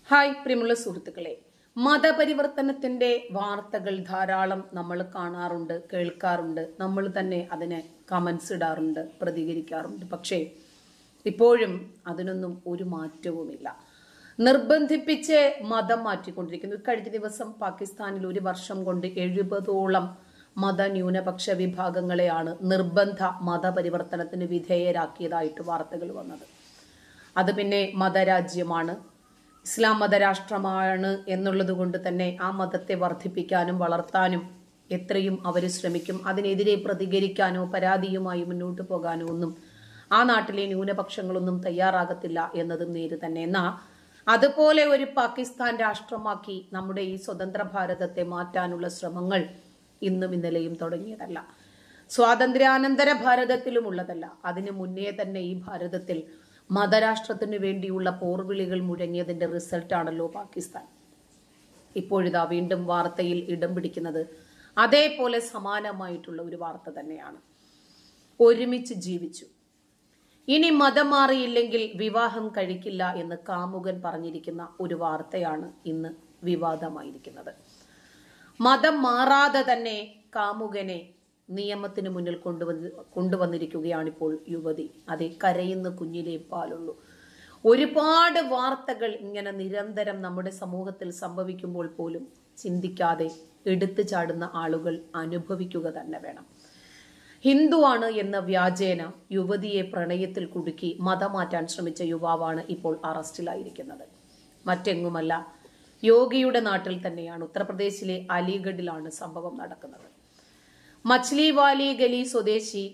Hi പ്രിയമുള്ള സുഹൃത്തുക്കളെ, മതപരിവർത്തനത്തിന്റെ വാർത്തകൾ ധാരാളം നമ്മൾ കാണാറുണ്ട്, കേൾക്കാറുണ്ട്. നമ്മൾ തന്നെ അതിനെ കമന്റ്സ് ഇടാറുണ്ട്, പ്രതികരിക്കാറുണ്ട്. പക്ഷേ ഇപ്പോഴും അതിനൊന്നും ഒരു മാറ്റവുമില്ല. നിർബന്ധിപ്പിച്ച് മതം മാറ്റിക്കൊണ്ടിരിക്കുന്നു. കഴിഞ്ഞ ദിവസം പാകിസ്ഥാനിൽ ഒരു വർഷം കൊണ്ട് 70ഓളം മതന്യൂനപക്ഷ വിഭാഗങ്ങളെയാണ് നിർബന്ധ മതപരിവർത്തനത്തിന് വിധേയരാക്കിയതായിട്ട് വാർത്തകൾ വന്നത്. അത് പിന്നെ മതരാജ്യമാണ്, ഇസ്ലാം മതരാഷ്ട്രമാണ് എന്നുള്ളത് കൊണ്ട് തന്നെ ആ മതത്തെ വർദ്ധിപ്പിക്കാനും വളർത്താനും എത്രയും അവർ ശ്രമിക്കും. അതിനെതിരെ പ്രതികരിക്കാനോ പരാതിയുമായി മുന്നോട്ട് പോകാനോ ഒന്നും ആ നാട്ടിലെ ന്യൂനപക്ഷങ്ങളൊന്നും തയ്യാറാകത്തില്ല എന്നതും നേര് തന്നെ. എന്നാൽ അതുപോലെ ഒരു പാകിസ്ഥാൻ രാഷ്ട്രമാക്കി നമ്മുടെ ഈ സ്വതന്ത്ര ഭാരതത്തെ മാറ്റാനുള്ള ശ്രമങ്ങൾ ഇന്നും ഇന്നലെയും തുടങ്ങിയതല്ല. സ്വാതന്ത്ര്യാനന്തര ഭാരതത്തിലും ഉള്ളതല്ല. അതിനു മുന്നേ തന്നെ ഈ ഭാരതത്തിൽ മതരാഷ്ട്രത്തിനു വേണ്ടിയുള്ള പോർവിളികൾ മുഴങ്ങിയതിന്റെ റിസൾട്ടാണല്ലോ പാകിസ്ഥാൻ. ഇപ്പോഴിതാ വീണ്ടും വാർത്തയിൽ ഇടം പിടിക്കുന്നത് അതേപോലെ സമാനമായിട്ടുള്ള ഒരു വാർത്ത തന്നെയാണ്. ഒരുമിച്ച് ജീവിച്ചു, ഇനി മതം മാറിയില്ലെങ്കിൽ വിവാഹം കഴിക്കില്ല എന്ന് കാമുകൻ പറഞ്ഞിരിക്കുന്ന ഒരു വാർത്തയാണ് ഇന്ന് വിവാദമായിരിക്കുന്നത്. മതം മാറാതെ തന്നെ കാമുകനെ നിയമത്തിന് മുന്നിൽ കൊണ്ടുവന്നിരിക്കുകയാണിപ്പോൾ യുവതി. അതേ, കരയുന്ന കുഞ്ഞിലേ പാലുള്ളൂ. ഒരുപാട് വാർത്തകൾ ഇങ്ങനെ നിരന്തരം നമ്മുടെ സമൂഹത്തിൽ സംഭവിക്കുമ്പോൾ പോലും ചിന്തിക്കാതെ എടുത്തു ചാടുന്ന ആളുകൾ അനുഭവിക്കുക തന്നെ വേണം. ഹിന്ദുവാണ് എന്ന വ്യാജേന യുവതിയെ പ്രണയത്തിൽ കുടുക്കി മതം മാറ്റാൻ ശ്രമിച്ച യുവാവാണ് ഇപ്പോൾ അറസ്റ്റിലായിരിക്കുന്നത്. മറ്റെങ്ങുമല്ല, യോഗിയുടെ നാട്ടിൽ തന്നെയാണ്. ഉത്തർപ്രദേശിലെ അലിഗഡിലാണ് സംഭവം നടക്കുന്നത്. മച്ലി വാലി ഗലി സ്വദേശി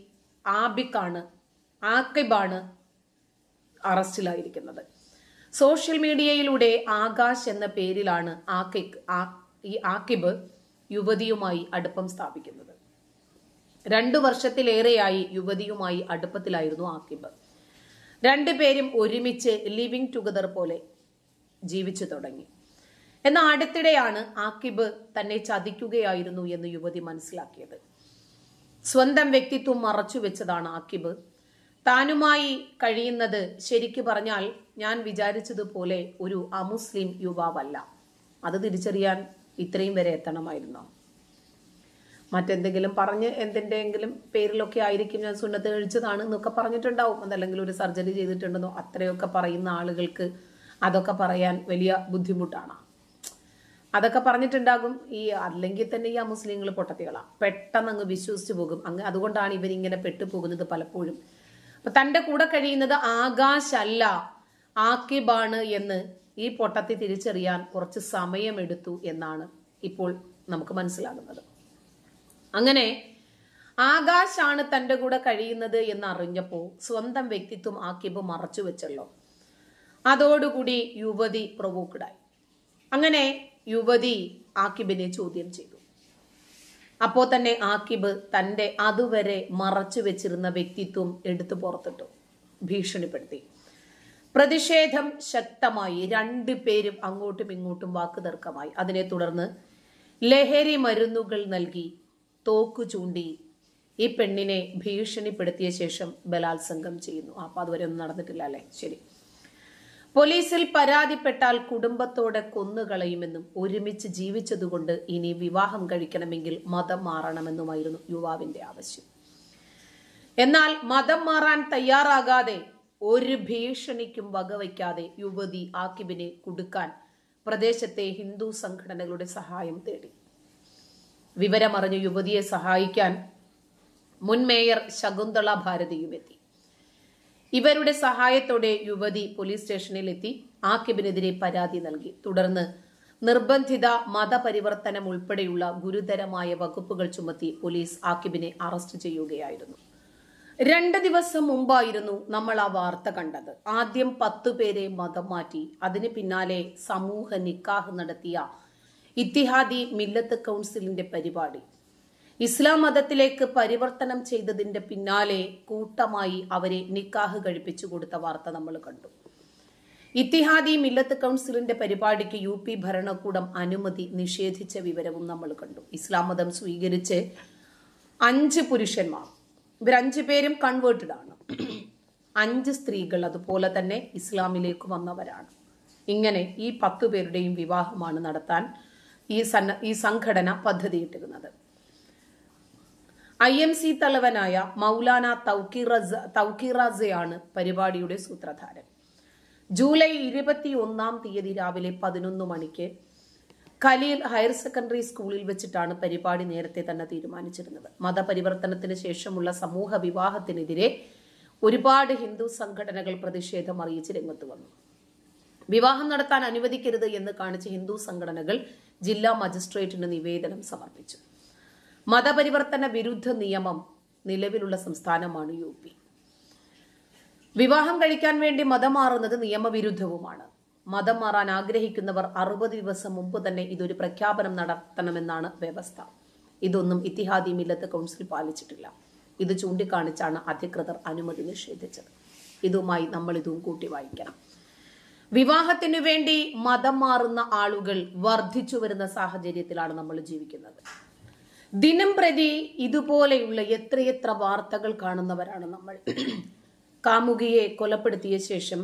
ആക്കിബാണ് അറസ്റ്റിലായിരിക്കുന്നത്. സോഷ്യൽ മീഡിയയിലൂടെ ആകാശ് എന്ന പേരിലാണ് ആക്കിബ് യുവതിയുമായി അടുപ്പം സ്ഥാപിക്കുന്നത്. 2 വർഷത്തിലേറെയായി യുവതിയുമായി അടുപ്പത്തിലായിരുന്നു ആക്കിബ്. രണ്ടുപേരും ഒരുമിച്ച് ലിവിംഗ് ടുഗദർ പോലെ ജീവിച്ചു തുടങ്ങി. എന്നാൽ അടുത്തിടെയാണ് ആക്കിബ് തന്നെ ചതിക്കുകയായിരുന്നു എന്ന് യുവതി മനസ്സിലാക്കിയത്. സ്വന്തം വ്യക്തിത്വം മറച്ചു വെച്ചതാണ് ആക്കിബ്. താനുമായി കഴിയുന്നത് ശരിക്കു പറഞ്ഞാൽ ഞാൻ വിചാരിച്ചതുപോലെ ഒരു അമുസ്ലിം യുവാവല്ല. അത് തിരിച്ചറിയാൻ ഇത്രയും വരെ എത്തണമായിരുന്നോ? മറ്റെന്തെങ്കിലും പറഞ്ഞ് എന്തിൻ്റെങ്കിലും പേരിലൊക്കെ ആയിരിക്കും ഞാൻ സുന്നത്ത് കഴിച്ചതാണ് എന്നൊക്കെ പറഞ്ഞിട്ടുണ്ടാവും. അതല്ലെങ്കിൽ ഒരു സർജറി ചെയ്തിട്ടുണ്ടെന്നോ അത്രയൊക്കെ പറയുന്ന ആളുകൾക്ക് അതൊക്കെ പറയാൻ വലിയ ബുദ്ധിമുട്ടാണ്. അതൊക്കെ പറഞ്ഞിട്ടുണ്ടാകും. അല്ലെങ്കിൽ തന്നെ ഈ മുസ്ലിങ്ങൾ പൊട്ടത്തികളാണ്, പെട്ടെന്ന് അങ്ങ് വിശ്വസിച്ചു പോകും. അതുകൊണ്ടാണ് ഇവരിങ്ങനെ പെട്ടുപോകുന്നത് പലപ്പോഴും. അപ്പൊ തന്റെ കൂടെ കഴിയുന്നത് ആകാശല്ല ആക്കിബാണ് എന്ന് ഈ പൊട്ടത്തി തിരിച്ചറിയാൻ കുറച്ച് സമയമെടുത്തു എന്നാണ് ഇപ്പോൾ നമുക്ക് മനസ്സിലാകുന്നത്. അങ്ങനെ ആകാശാണ് തന്റെ കൂടെ കഴിയുന്നത് എന്നറിഞ്ഞപ്പോ സ്വന്തം വ്യക്തിത്വം ആക്കിബ് മറച്ചു വെച്ചല്ലോ. അതോടുകൂടി യുവതി പ്രൊവോക്ഡായി. അങ്ങനെ യുവതി ആക്കിബിനെ ചോദ്യം ചെയ്തു. അപ്പോ തന്നെ ആക്കിബ് തന്റെ അതുവരെ മറച്ചു വെച്ചിരുന്ന വ്യക്തിത്വം എടുത്തു പുറത്തിട്ടു, ഭീഷണിപ്പെടുത്തി. പ്രതിഷേധം ശക്തമായി. 2 പേരും അങ്ങോട്ടും ഇങ്ങോട്ടും വാക്കുതർക്കമായി. അതിനെ തുടർന്ന് ലഹരി മരുന്നുകൾ നൽകി തോക്കു ചൂണ്ടി ഈ പെണ്ണിനെ ഭീഷണിപ്പെടുത്തിയ ശേഷം ബലാത്സംഗം ചെയ്യുന്നു. അപ്പൊ അതുവരെ ഒന്നും നടന്നിട്ടില്ല അല്ലെ? ശരി. പോലീസിൽ പരാതിപ്പെട്ടാൽ കുടുംബത്തോടെ കൊന്നുകളയുമെന്നും ഒരുമിച്ച് ജീവിച്ചതുകൊണ്ട് ഇനി വിവാഹം കഴിക്കണമെങ്കിൽ മതം മാറണമെന്നുമായിരുന്നു യുവാവിന്റെ ആവശ്യം. എന്നാൽ മതം മാറാൻ തയ്യാറാകാതെ ഒരു ഭീഷണിക്കും വകവയ്ക്കാതെ യുവതി ആക്കിബിനെ കുടുക്കാൻ പ്രദേശത്തെ ഹിന്ദു സംഘടനകളുടെ സഹായം തേടി. വിവരമറിഞ്ഞ യുവതിയെ സഹായിക്കാൻ മുൻ മേയർ ശകുന്തള ഭാരതിയും എത്തി. ഇവരുടെ സഹായത്തോടെ യുവതി പോലീസ് സ്റ്റേഷനിൽ എത്തി ആക്കിബിനെതിരെ പരാതി നൽകി. തുടർന്ന് നിർബന്ധിത മതപരിവർത്തനം ഉൾപ്പെടെയുള്ള ഗുരുതരമായ വകുപ്പുകൾ ചുമത്തി പോലീസ് ആക്കിബിനെ അറസ്റ്റ് ചെയ്യുകയായിരുന്നു. 2 ദിവസം മുമ്പായിരുന്നു നമ്മൾ ആ വാർത്ത കണ്ടത്. ആദ്യം 10 പേരെ മതം മാറ്റി, അതിന് പിന്നാലെ സമൂഹ നിക്കാഹ് നടത്തിയ ഇത്തിഹാദി മില്ലത്ത് കൗൺസിലിന്റെ പരിപാടി. ഇസ്ലാം മതത്തിലേക്ക് പരിവർത്തനം ചെയ്തതിന്റെ പിന്നാലെ കൂട്ടമായി അവരെ നിക്കാഹ് കഴിപ്പിച്ചു കൊടുത്ത വാർത്ത നമ്മൾ കണ്ടു. ഇത്തിഹാദി മില്ലത്ത് കൗൺസിലിന്റെ പരിപാടിക്ക് UP ഭരണകൂടം അനുമതി നിഷേധിച്ച വിവരവും നമ്മൾ കണ്ടു. ഇസ്ലാം മതം സ്വീകരിച്ച് 5 പുരുഷന്മാർ, ഇവർ 5 പേരും കൺവേർട്ടഡ് ആണ്. 5 സ്ത്രീകൾ അതുപോലെ തന്നെ ഇസ്ലാമിലേക്ക് വന്നവരാണ്. ഇങ്ങനെ ഈ 10 പേരുടെയും വിവാഹമാണ് നടത്താൻ ഈ സംഘടന പദ്ധതിയിട്ടിരുന്നത്. IMC തലവനായ മൗലാന തൗക്കീറസയാണ് പരിപാടിയുടെ സൂത്രധാരൻ. ജൂലൈ 21-ാം തീയതി രാവിലെ 11 മണിക്ക് ഖലീൽ ഹയർ സെക്കൻഡറി സ്കൂളിൽ വെച്ചിട്ടാണ് പരിപാടി നേരത്തെ തന്നെ തീരുമാനിച്ചിരുന്നത്. മതപരിവർത്തനത്തിന് ശേഷമുള്ള സമൂഹ വിവാഹത്തിനെതിരെ ഒരുപാട് ഹിന്ദു സംഘടനകൾ പ്രതിഷേധം അറിയിച്ച് രംഗത്ത് വന്നു. വിവാഹം നടത്താൻ അനുവദിക്കരുത് എന്ന് കാണിച്ച് ഹിന്ദു സംഘടനകൾ ജില്ലാ മജിസ്ട്രേറ്റിന് നിവേദനം സമർപ്പിച്ചു. മതപരിവർത്തന വിരുദ്ധ നിയമം നിലവിലുള്ള സംസ്ഥാനമാണ് UP. വിവാഹം കഴിക്കാൻ വേണ്ടി മതം മാറുന്നത് നിയമവിരുദ്ധവുമാണ്. മതം മാറാൻ ആഗ്രഹിക്കുന്നവർ 60 ദിവസം മുമ്പ് തന്നെ ഇതൊരു പ്രഖ്യാപനം നടത്തണമെന്നാണ് വ്യവസ്ഥ. ഇതൊന്നും ഇത്തിഹാദി മില്ലത്ത് കൗൺസിൽ പാലിച്ചിട്ടില്ല. ഇത് ചൂണ്ടിക്കാണിച്ചാണ് അധികൃതർ അനുമതി നിഷേധിച്ചത്. ഇതുമായി നമ്മൾ ഇതും കൂട്ടി വായിക്കണം. വിവാഹത്തിനു വേണ്ടി മതം മാറുന്ന ആളുകൾ വർദ്ധിച്ചു വരുന്ന സാഹചര്യത്തിലാണ് നമ്മൾ ജീവിക്കുന്നത്. ദിനം പ്രതി ഇതുപോലെയുള്ള എത്രയെത്ര വാർത്തകൾ കാണുന്നവരാണ് നമ്മൾ. കാമുകിയെ കൊലപ്പെടുത്തിയ ശേഷം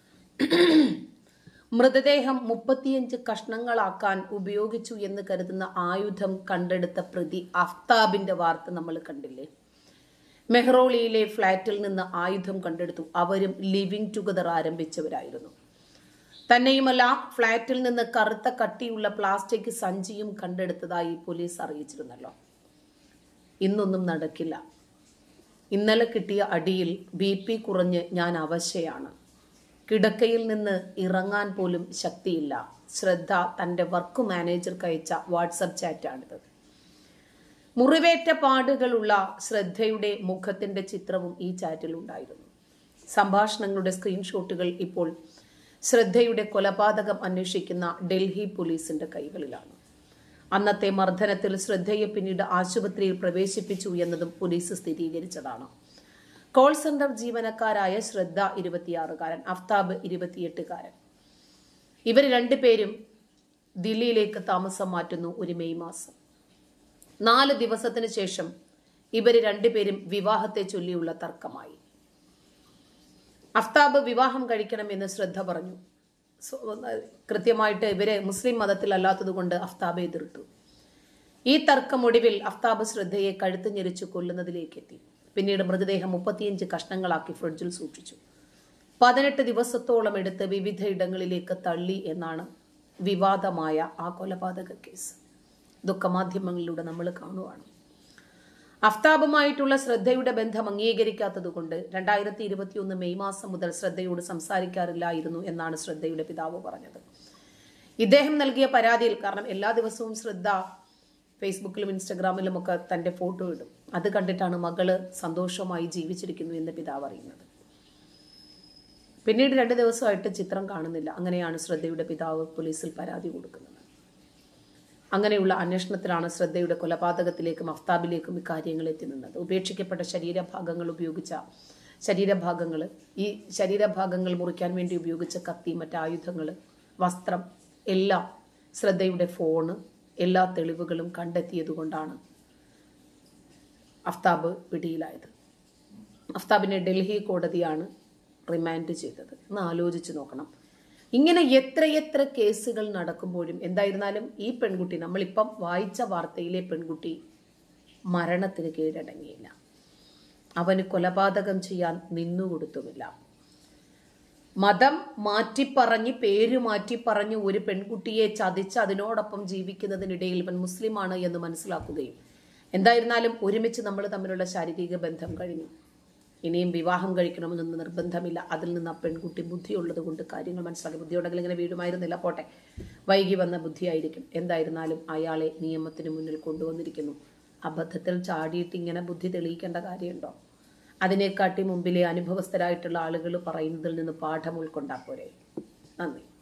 മൃതദേഹം 35 കഷ്ണങ്ങളാക്കാൻ ഉപയോഗിച്ചു എന്ന് കരുതുന്ന ആയുധം കണ്ടെടുത്ത പ്രതി അഫ്താബിന്റെ വാർത്ത നമ്മൾ കണ്ടില്ലേ? മെഹ്റോളിയിലെ ഫ്ളാറ്റിൽ നിന്ന് ആയുധം കണ്ടെടുത്തു. അവരും ലിവിംഗ് ടുഗദർ ആരംഭിച്ചവരായിരുന്നു. തന്നെയുമല്ല, ഫ്ളാറ്റിൽ നിന്ന് കറുത്ത കട്ടിയുള്ള പ്ലാസ്റ്റിക് സഞ്ചിയും കണ്ടെടുത്തതായി പോലീസ് അറിയിച്ചിരുന്നല്ലോ. ഇന്നൊന്നും നടക്കില്ല. ഇന്നലെ കിട്ടിയ അടിയിൽ BP കുറഞ്ഞ് ഞാൻ അവശയാണ്. കിടക്കയിൽ നിന്ന് ഇറങ്ങാൻ പോലും ശക്തിയില്ല. ശ്രദ്ധ തന്റെ വർക്ക് മാനേജർക്ക് അയച്ച വാട്സപ്പ് ചാറ്റാണിത്. മുറിവേറ്റ പാടുകളുള്ള ശ്രദ്ധയുടെ മുഖത്തിന്റെ ചിത്രവും ഈ ചാറ്റിൽ ഉണ്ടായിരുന്നു. സംഭാഷണങ്ങളുടെ സ്ക്രീൻഷോട്ടുകൾ ഇപ്പോൾ ശ്രദ്ധയുടെ കൊലപാതകം അന്വേഷിക്കുന്ന ഡൽഹി പോലീസിന്റെ കൈകളിലാണ്. അന്നത്തെ മർദ്ദനത്തിൽ ശ്രദ്ധയെ പിന്നീട് ആശുപത്രിയിൽ പ്രവേശിപ്പിച്ചു എന്നതും പോലീസ് സ്ഥിരീകരിച്ചതാണ്. കോൾ സെന്റർ ജീവനക്കാരായ ശ്രദ്ധ 26-കാരൻ, അഫ്താബ് 28-കാരൻ. ഇവർ രണ്ടുപേരും ദില്ലിയിലേക്ക് താമസം മാറ്റുന്നു ഒരു മെയ് മാസം. 4 ദിവസത്തിന് ശേഷം ഇവർ രണ്ടുപേരും വിവാഹത്തെ ചൊല്ലിയുള്ള തർക്കമായി. അഫ്താബ് വിവാഹം കഴിക്കണമെന്ന് ശ്രദ്ധ പറഞ്ഞു. കൃത്യമായിട്ട് ഇവര് മുസ്ലിം മതത്തിലല്ലാത്തത് കൊണ്ട് അഫ്താബെ എതിർത്തു. ഈ തർക്കമൊടുവിൽ അഫ്താബ് ശ്രദ്ധയെ കഴുത്ത് ഞെരിച്ചു കൊല്ലുന്നതിലേക്ക് എത്തി. പിന്നീട് മൃതദേഹം 35 കഷ്ണങ്ങളാക്കി ഫ്രിഡ്ജിൽ സൂക്ഷിച്ചു. 18 ദിവസത്തോളം എടുത്ത് വിവിധ ഇടങ്ങളിലേക്ക് തള്ളി എന്നാണ് വിവാദമായ ആ കൊലപാതക കേസ്. ഇതൊക്കെ മാധ്യമങ്ങളിലൂടെ നമ്മൾ കാണുവാണ്. അഫ്താബുമായിട്ടുള്ള ശ്രദ്ധയുടെ ബന്ധം അംഗീകരിക്കാത്തതുകൊണ്ട് 2021 മെയ് മാസം മുതൽ ശ്രദ്ധയോട് സംസാരിക്കാറില്ലായിരുന്നു എന്നാണ് ശ്രദ്ധയുടെ പിതാവ് പറഞ്ഞത്. ഇദ്ദേഹം നൽകിയ പരാതിയിൽ, കാരണം എല്ലാ ദിവസവും ശ്രദ്ധ ഫേസ്ബുക്കിലും ഇൻസ്റ്റഗ്രാമിലും ഒക്കെ തന്റെ ഫോട്ടോ ഇടും, അത് കണ്ടിട്ടാണ് മകള് സന്തോഷമായി ജീവിച്ചിരിക്കുന്നു എന്ന് പിതാവ് അറിയുന്നത്. പിന്നീട് 2 ദിവസമായിട്ട് ചിത്രം കാണുന്നില്ല. അങ്ങനെയാണ് ശ്രദ്ധയുടെ പിതാവ് പോലീസിൽ പരാതി കൊടുക്കുന്നത്. അങ്ങനെയുള്ള അന്വേഷണത്തിലാണ് ശ്രദ്ധയുടെ കൊലപാതകത്തിലേക്കും അഫ്താബിലേക്കും ഇക്കാര്യങ്ങൾ എത്തി നിന്നത്. ഉപേക്ഷിക്കപ്പെട്ട ശരീരഭാഗങ്ങൾ ഈ ശരീരഭാഗങ്ങൾ മുറിക്കാൻ വേണ്ടി ഉപയോഗിച്ച കത്തി, മറ്റായുധങ്ങൾ, വസ്ത്രം എല്ലാം, ശ്രദ്ധയുടെ ഫോണ്, എല്ലാ തെളിവുകളും കണ്ടെത്തിയതുകൊണ്ടാണ് അഫ്താബ് പിടിയിലായത്. അഫ്താബിനെ ഡൽഹി കോടതിയാണ് റിമാൻഡ് ചെയ്തത്. ഒന്ന് ആലോചിച്ച് നോക്കണം. ഇങ്ങനെ എത്രയെത്ര കേസുകൾ നടക്കുമ്പോഴും എന്തായിരുന്നാലും ഈ പെൺകുട്ടി, നമ്മളിപ്പം വായിച്ച വാർത്തയിലെ പെൺകുട്ടി മരണത്തിന് കീഴടങ്ങിയില്ല. അവന് കൊലപാതകം ചെയ്യാൻ നിന്നുകൊടുത്തുമില്ല. മതം മാറ്റിപ്പറഞ്ഞ്, പേര് മാറ്റിപ്പറഞ്ഞ് ഒരു പെൺകുട്ടിയെ ചതിച്ച് അതിനോടൊപ്പം ജീവിക്കുന്നതിനിടയിൽ ഇവൻ മുസ്ലിമാണ് എന്ന് മനസ്സിലാക്കുകയും, എന്തായിരുന്നാലും ഒരുമിച്ച് നമ്മൾ തമ്മിലുള്ള ശാരീരിക ബന്ധം കഴിഞ്ഞു, ഇനിയും വിവാഹം കഴിക്കണമെന്നൊന്നും നിർബന്ധമില്ല. അതിൽ നിന്ന് ആ പെൺകുട്ടി ബുദ്ധിയുള്ളത് കൊണ്ട് കാര്യങ്ങൾ മനസ്സിലാക്കി. ബുദ്ധിയുണ്ടെങ്കിൽ ഇങ്ങനെ വീടുമായിരുന്നില്ല, പോട്ടെ, വൈകി വന്ന ബുദ്ധിയായിരിക്കും. എന്തായിരുന്നാലും അയാളെ നിയമത്തിന് മുന്നിൽ കൊണ്ടുവന്നിരിക്കുന്നു. അബദ്ധത്തിൽ ചാടിയിട്ട് ഇങ്ങനെ ബുദ്ധി തെളിയിക്കേണ്ട കാര്യമുണ്ടോ? അതിനെക്കാട്ടി മുമ്പിലെ അനുഭവസ്ഥരായിട്ടുള്ള ആളുകൾ പറയുന്നതിൽ നിന്ന് പാഠം ഉൾക്കൊണ്ടാൽ പോരെ. നന്ദി.